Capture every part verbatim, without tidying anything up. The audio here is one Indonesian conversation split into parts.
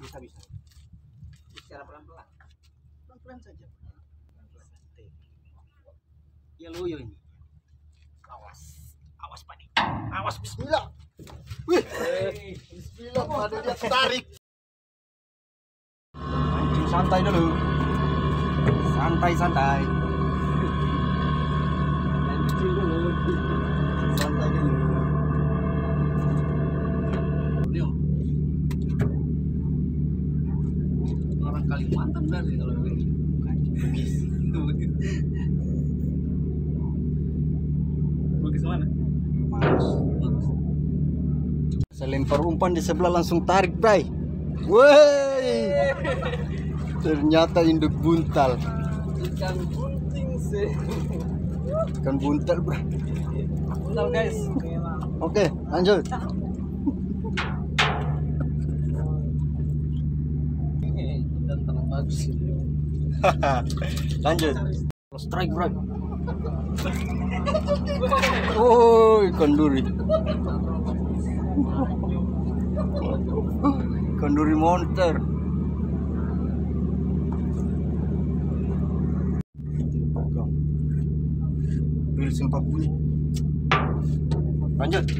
bisa bisa. Secara pelan-pelan. Pelan-pelan saja. Ya loyo ini. Awas. Awas Pak. Awas, bismillah. Wih. Bismillah, pada dia tarik. Mancing santai dulu. Santai-santai. Mancing dulu. Santai dulu. Beliau. Orang Kalimantan dari kalau begini. Bugis. Bugis mana? Bagus. Bagus. Saya lempar umpan di sebelah langsung tarik, Bray. Woi. Ternyata induk buntal. Ikan bunting sih. Ikan buntal, Bray. Buntal, guys. Oke, lanjut. Dan terlalu bagus. Lanjut. Strike, Bray. Oh, ikan duri. Ikan duri monster. Bil sempat bunyi. Lanjut.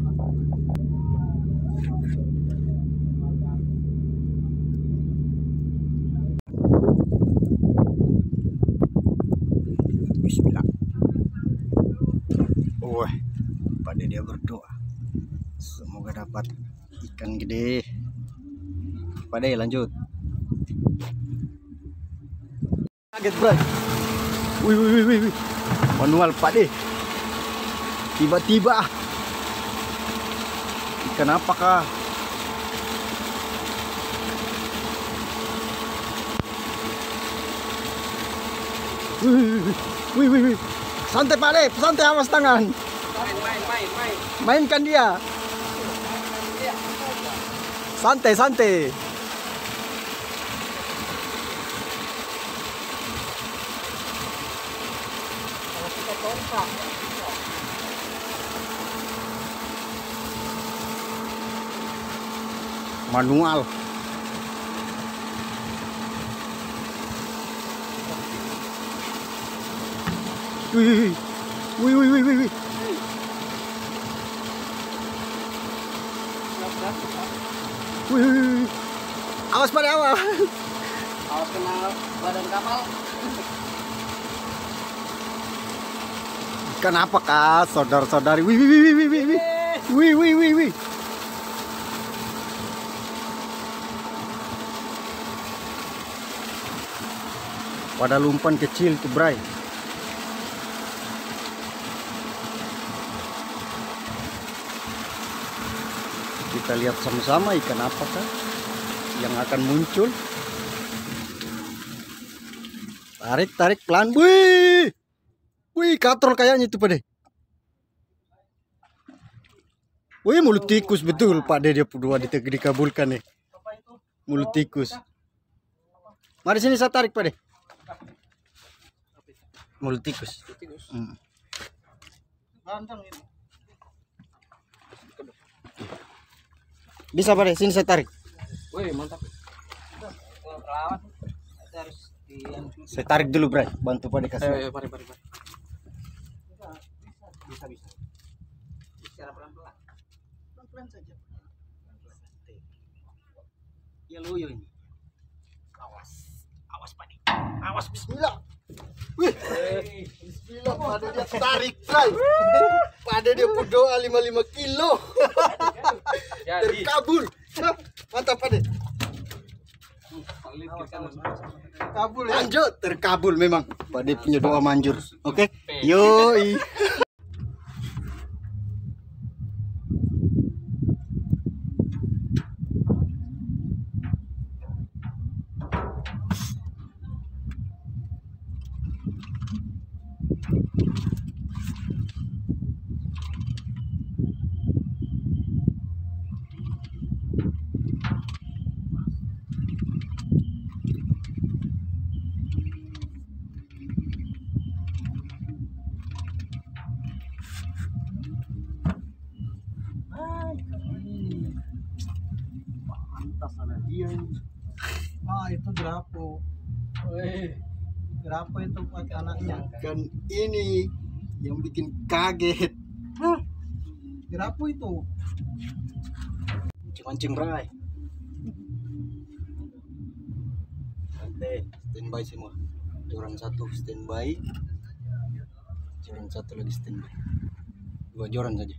Bismillah. Wah, pada dia berdoa. Semoga dapat ikan gede. Pada lanjut. Kaget, Bro. Wih, wih, wih, wih. Manual Pak De. Tiba-tiba. Ikan apakah? Wih, wih, wih, wih. Santai Pak De, santai, awas tangan. Main, main, main, main. Mainkan dia. Santai, santai. Kalau kita tongkak. Manual. Wih, wih, wih, wih, wih. Wih, wih, wih. Awas pada awal. Awas kena badan kapal. Ikan apakah, saudara-saudari? Wih, wih, wih, wih, wih, wih, wih, wih, wih, wih. Pada umpan kecil tuh, Bray. Kita lihat sama-sama ikan apakah yang akan muncul. Tarik, tarik pelan. Wih, wih, katrol kayaknya itu, Pak De. Wih, mulut tikus betul, Pak De, dia berdua dikabulkan nih. Mulut tikus. Mari sini saya tarik, Pak De. Mulut tikus. Hmm. Bisa, Pak De, sini saya tarik. Wih, mantap. Saya tarik dulu, Bray. Bantu Pak De kasih. Ayo, ayo, mari, mari, mari. Bisa, bisa. Secara pelan-pelan. Pelan-pelan saja. Ya loyo ini. Awas. Awas, Pak De. Awas, bismillah. Wih. Bismillah, Pak De dia tarik, Bray. Pak De dia berdoa lima puluh lima kilo. Terkabul. Mantap, Pak De. Kabul ya? Lanjut, terkabul memang. Pak De punya doa manjur. Oke, okay? Yoi. atas ada dia ini. Ah itu Grapo. Weh, Grapo itu pakai anaknya. Kan ini yang bikin kaget. Grapo itu. Mancing-mancing bray. Oke, standby semua. Joran satu standby. Joran satu lagi standby. Dua joran saja.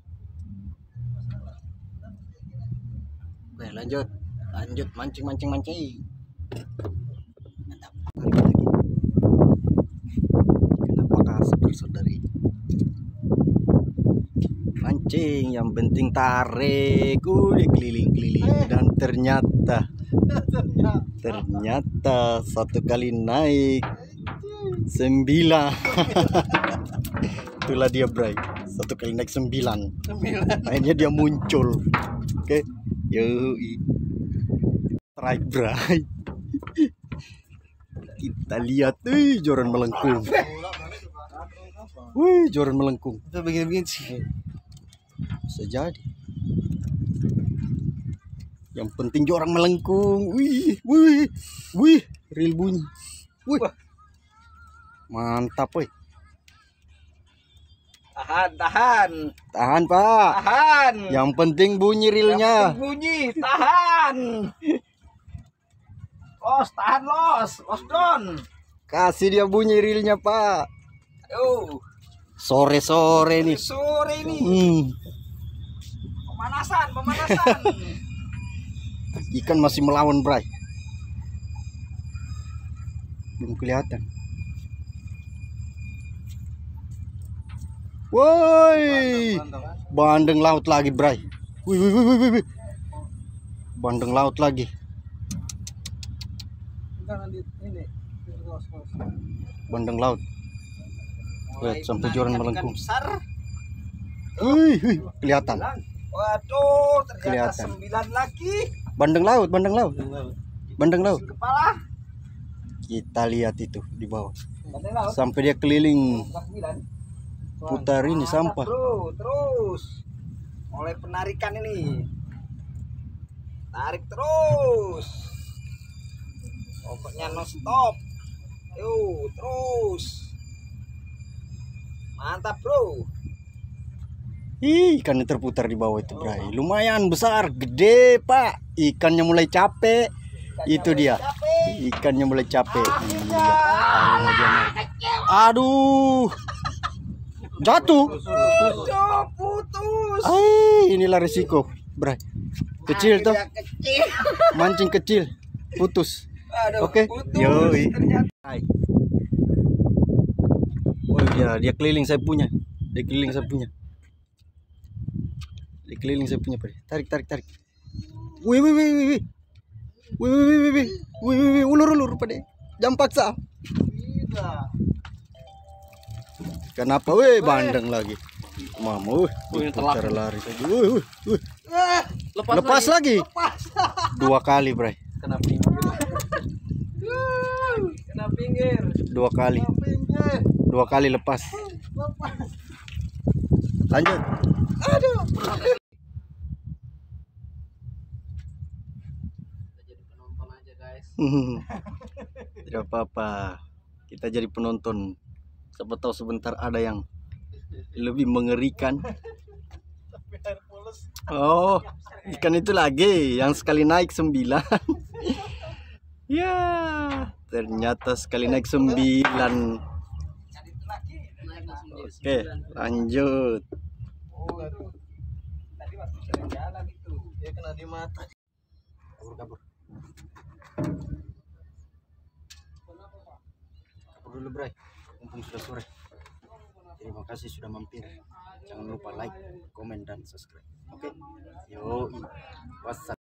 Oke, lanjut. Lanjut mancing-mancing mancing. Mantap. Tarik lagi. Kenapa kasar saudari? Mancing, yang penting tarik. Udah keliling-keliling dan ternyata ternyata satu kali naik sembilan. Itulah dia bray, satu kali naik sembilan. Akhirnya dia muncul. Oke, yoi strike bray. Kita lihat, wih joran melengkung. Wih joran melengkung. Itu begini-begini sih. Bisa jadi. Yang penting joran melengkung. Wih, wih, wih, reel bunyi. Wih, mantap, wih. Tahan, tahan, Tahan pak. tahan. Yang penting bunyi reelnya. Yang penting bunyi, tahan. Los, tahan los, los don. Kasih dia bunyi reelnya pak. Aduh, Sore-sore nih. sore ini Hmm, pemanasan, pemanasan. ikan masih melawan bray. Belum kelihatan. Woi, bandeng laut lagi bray. Wih, wih, wih, wih, wih. Bandeng laut lagi. Bandeng laut. Lihat sampai joran melengkung. Besar. Wih, wih, kelihatan. Waduh, ternyata Kelihatan. sembilan lagi. Bandeng laut, bandeng laut. Bandeng laut. Kepala. Kita lihat itu di bawah. Bandeng laut. Sampai dia keliling Sembilan. putar ini Mantap, sampah. bro, terus mulai penarikan ini, tarik terus, pokoknya non stop. Yuk terus, mantap bro. Ih, ikannya terputar di bawah itu bray. Lumayan besar, gede pak. Ikannya mulai capek. Itu dia. Ikannya mulai capek. Iya. Aduh. Jatuh. Aduh, putus. Ay, inilah risiko, bray. Kecil tuh. Akhirnya kecil. Mancing kecil, putus. Aduh, Oke. putus. Yoi. Ternyata. Hai. Oh iya, dia keliling saya punya. Dia keliling saya punya. Dia keliling saya punya, Pak. Tarik, tarik, tarik. Wih, wih, wih, wih, wih. Wih, wih, wih, wih, wih. Wih, wih, wih, ulur, ulur, Pak. Jangan paksa. Kenapa? Wih, bandeng lagi. Mama, wih, wih, cara lari saja. Wih, wih, wih. Lepas, Lepas lagi. Lepas. Dua kali, Bray. Kena pinggir. Kena pinggir. Dua kali. Dua kali lepas. Lanjut. Aduh. Jadi penonton aja guys. Tidak apa-apa. Kita jadi penonton. Siapa tahu sebentar ada yang lebih mengerikan. Oh, ikan itu lagi yang sekali naik sembilan. Ya, ternyata sekali naik sembilan. Oke, lanjut. Tadi waktu jalan-jalan itu Dia kena di mata. Kabur, kabur. Kabur dulu, Bray. Mumpung sudah sore. Terima kasih sudah mampir. Jangan lupa like, komen, dan subscribe. Oke. Yo. Wassalam.